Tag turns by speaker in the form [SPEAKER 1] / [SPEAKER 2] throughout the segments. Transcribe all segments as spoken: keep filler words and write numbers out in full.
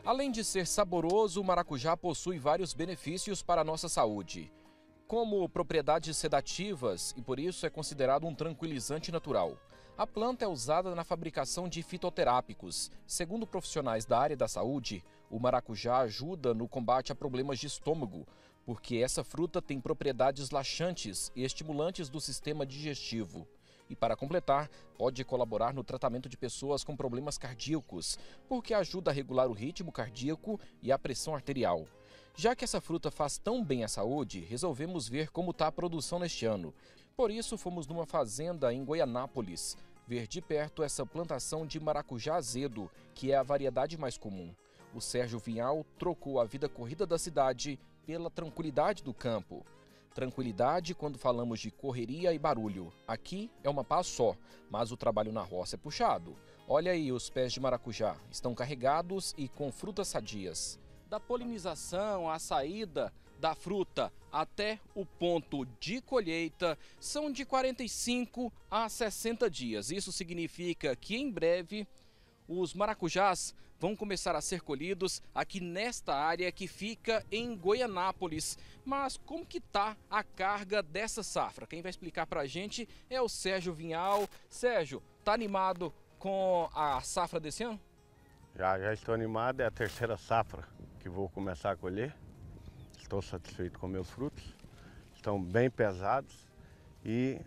[SPEAKER 1] Além de ser saboroso, o maracujá possui vários benefícios para a nossa saúde, como propriedades sedativas e por isso é considerado um tranquilizante natural. A planta é usada na fabricação de fitoterápicos. Segundo profissionais da área da saúde, o maracujá ajuda no combate a problemas de estômago, porque essa fruta tem propriedades laxantes e estimulantes do sistema digestivo. E para completar, pode colaborar no tratamento de pessoas com problemas cardíacos, porque ajuda a regular o ritmo cardíaco e a pressão arterial. Já que essa fruta faz tão bem à saúde, resolvemos ver como está a produção neste ano. Por isso, fomos numa fazenda em Goianápolis, ver de perto essa plantação de maracujá azedo, que é a variedade mais comum. O Sérgio Vinhal trocou a vida corrida da cidade pela tranquilidade do campo. Tranquilidade quando falamos de correria e barulho. Aqui é uma paz só, mas o trabalho na roça é puxado. Olha aí, os pés de maracujá estão carregados e com frutas sadias. Da polinização à saída da fruta até o ponto de colheita são de quarenta e cinco a sessenta dias. Isso significa que em breve os maracujás vão começar a ser colhidos aqui nesta área que fica em Goianápolis. Mas como que tá a carga dessa safra? Quem vai explicar pra gente é o Sérgio Vinhal. Sérgio, tá animado com a safra desse ano?
[SPEAKER 2] Já, já estou animado, é a terceira safra que vou começar a colher. Estou satisfeito com meus frutos, estão bem pesados e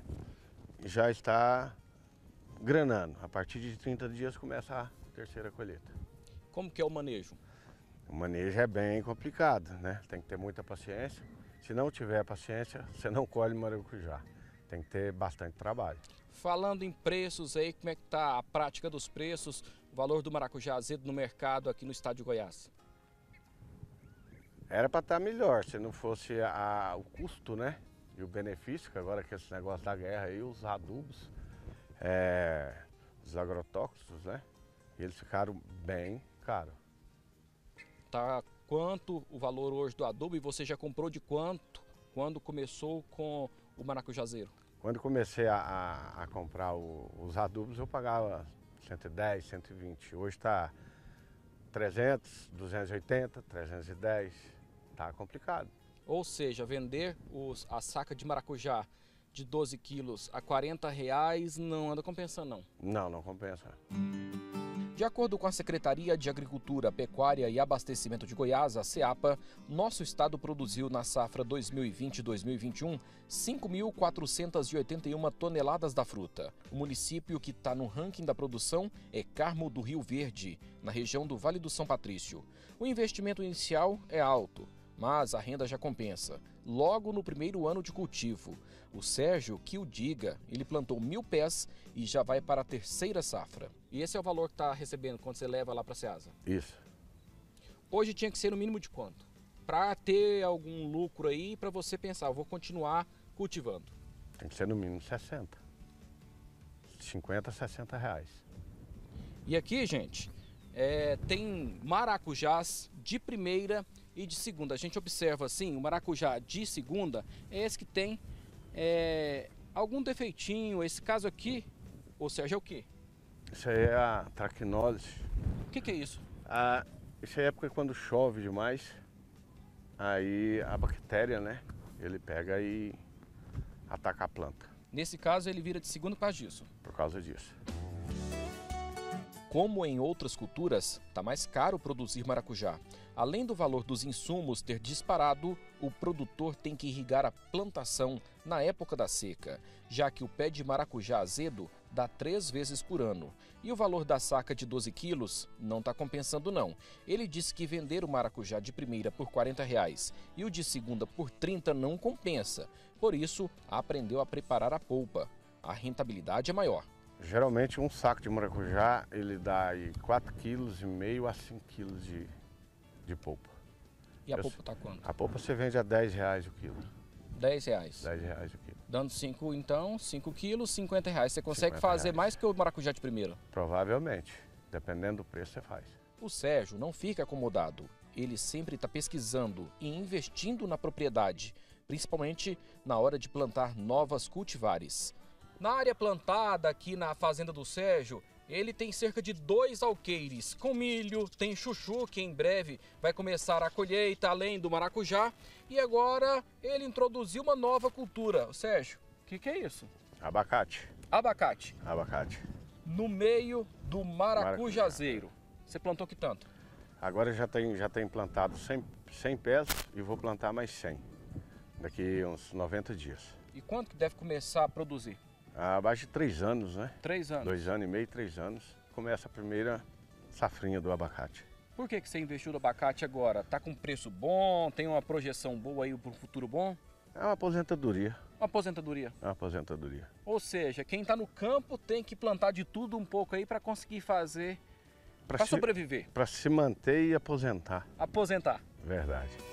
[SPEAKER 2] já está granando. A partir de trinta dias começa a terceira colheita.
[SPEAKER 1] Como que é o manejo?
[SPEAKER 2] O manejo é bem complicado, né? Tem que ter muita paciência. Se não tiver paciência, você não colhe maracujá. Tem que ter bastante trabalho.
[SPEAKER 1] Falando em preços aí, como é que está a prática dos preços, o valor do maracujá azedo no mercado aqui no estado de Goiás?
[SPEAKER 2] Era para estar melhor, se não fosse a, o custo, né? E o benefício, que agora que esse negócio da guerra aí, os adubos, é, os agrotóxicos, né? Eles ficaram bem caros.
[SPEAKER 1] Tá quanto o valor hoje do adubo e você já comprou de quanto quando começou com o maracujazeiro?
[SPEAKER 2] Quando comecei a, a, a comprar o, os adubos eu pagava cento e dez, cento e vinte. Hoje está trezentos, duzentos e oitenta, trezentos e dez. Tá complicado.
[SPEAKER 1] Ou seja, vender os, a saca de maracujá de doze quilos a quarenta reais não anda compensando não?
[SPEAKER 2] Não, não compensa.
[SPEAKER 1] De acordo com a Secretaria de Agricultura, Pecuária e Abastecimento de Goiás, a SEAPA, nosso estado produziu na safra dois mil e vinte, dois mil e vinte e um cinco mil quatrocentas e oitenta e uma toneladas da fruta. O município que está no ranking da produção é Carmo do Rio Verde, na região do Vale do São Patrício. O investimento inicial é alto, mas a renda já compensa, logo no primeiro ano de cultivo. O Sérgio, que o diga, ele plantou mil pés e já vai para a terceira safra. E esse é o valor que está recebendo quando você leva lá para a Ceasa?
[SPEAKER 2] Isso.
[SPEAKER 1] Hoje tinha que ser no mínimo de quanto? Para ter algum lucro aí, para você pensar, eu vou continuar cultivando.
[SPEAKER 2] Tem que ser no mínimo sessenta. cinquenta, sessenta reais.
[SPEAKER 1] E aqui, gente, é, tem maracujás de primeira e de segunda. A gente observa assim, o maracujá de segunda é esse que tem é, algum defeitinho. Esse caso aqui, ou seja, é o quê?
[SPEAKER 2] Isso aí é a traquinose.
[SPEAKER 1] O que, que é isso?
[SPEAKER 2] Ah, isso aí é porque quando chove demais, aí a bactéria, né, ele pega e ataca a planta.
[SPEAKER 1] Nesse caso ele vira de segunda por causa disso?
[SPEAKER 2] Por causa disso.
[SPEAKER 1] Como em outras culturas, está mais caro produzir maracujá. Além do valor dos insumos ter disparado, o produtor tem que irrigar a plantação na época da seca, já que o pé de maracujá azedo dá três vezes por ano. E o valor da saca de doze quilos não está compensando não. Ele disse que vender o maracujá de primeira por quarenta reais e o de segunda por trinta não compensa. Por isso, aprendeu a preparar a polpa. A rentabilidade é maior.
[SPEAKER 2] Geralmente um saco de maracujá ele dá aí quatro vírgula cinco quilos a cinco quilos de, de polpa.
[SPEAKER 1] E a
[SPEAKER 2] Eu,
[SPEAKER 1] polpa está quanto?
[SPEAKER 2] A polpa você vende a dez reais o quilo.
[SPEAKER 1] dez reais?
[SPEAKER 2] dez reais o quilo.
[SPEAKER 1] Dando cinco, então, cinco quilos, cinquenta reais. Você consegue fazer
[SPEAKER 2] reais.
[SPEAKER 1] mais que o maracujá de primeira?
[SPEAKER 2] Provavelmente. Dependendo do preço você faz.
[SPEAKER 1] O Sérgio não fica acomodado. Ele sempre está pesquisando e investindo na propriedade, principalmente na hora de plantar novas cultivares. Na área plantada aqui na fazenda do Sérgio, Ele tem cerca de dois alqueires com milho, tem chuchu, que em breve vai começar a colheita, além do maracujá. E agora ele introduziu uma nova cultura. Sérgio, o que, que é isso?
[SPEAKER 2] Abacate.
[SPEAKER 1] Abacate.
[SPEAKER 2] Abacate.
[SPEAKER 1] No meio do maracujazeiro. Você plantou que tanto?
[SPEAKER 2] Agora já tem, já tem plantado cem, cem pés e vou plantar mais cem. Daqui uns noventa dias.
[SPEAKER 1] E quando que deve começar a produzir?
[SPEAKER 2] Há abaixo de três anos, né?
[SPEAKER 1] Três anos.
[SPEAKER 2] Dois anos e meio, três anos, começa a primeira safrinha do abacate.
[SPEAKER 1] Por que, que você investiu no abacate agora? Tá com preço bom? Tem uma projeção boa aí para um futuro bom?
[SPEAKER 2] É uma aposentadoria.
[SPEAKER 1] Uma aposentadoria.
[SPEAKER 2] É uma aposentadoria.
[SPEAKER 1] Ou seja, quem está no campo tem que plantar de tudo um pouco aí para conseguir fazer, para sobreviver.
[SPEAKER 2] Para se manter e aposentar.
[SPEAKER 1] Aposentar.
[SPEAKER 2] Verdade.